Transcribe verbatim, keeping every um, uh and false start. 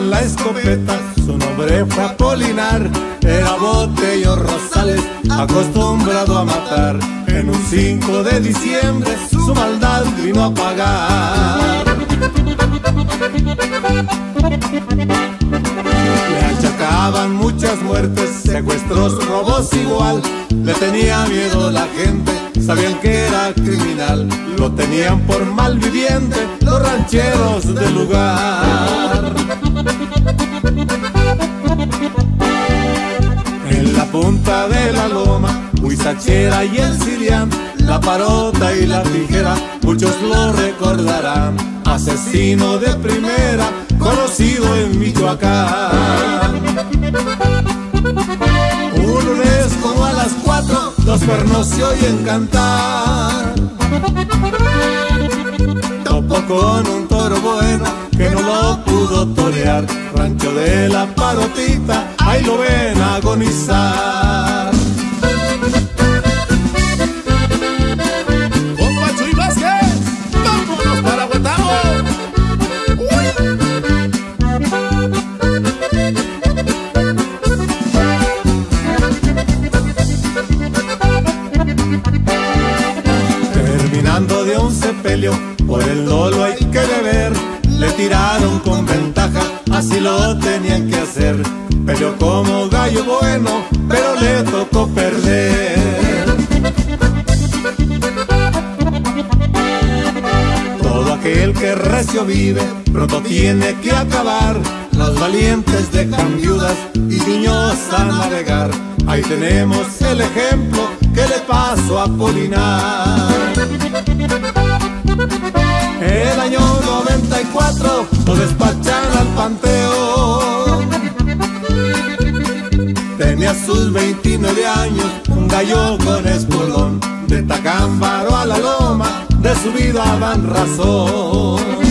con la escopeta, su nombre fue Apolinar. Era Botello Rosales, acostumbrado a matar. En un cinco de diciembre su maldad vino a pagar. Le achacaban muchas muertes, secuestros, robos igual. Le tenía miedo la gente, sabían que era criminal. Lo tenían por malviviente los rancheros del lugar. En la punta de la loma, Huizachera y el Cilián, la Parota y la Tijera, muchos lo recordarán. Asesino de primera, conocido en Michoacán. Un lunes como a las cuatro, los pernos se oyen cantar. Topó con un toro bueno que no lo pudo torear. Rancho de la Parotita, ahí lo ven agonizar. ¡Compa Chuy Vázquez! ¡Vámonos para Huetamo! Terminando de un sepelio, por el dolo hay que beber. Le tiraron con ventaja, así lo tenían que hacer. Peleó como gallo bueno, pero le tocó perder. Todo aquel que recio vive, pronto tiene que acabar. Los valientes dejan viudas y niños a navegar. Ahí tenemos el ejemplo que le pasó a Apolinar. El año noventa y cuatro lo despachan al panteón. Tenía sus veintinueve años, un gallo con espolón. De Tacámbaro a la loma, de su vida dan razón.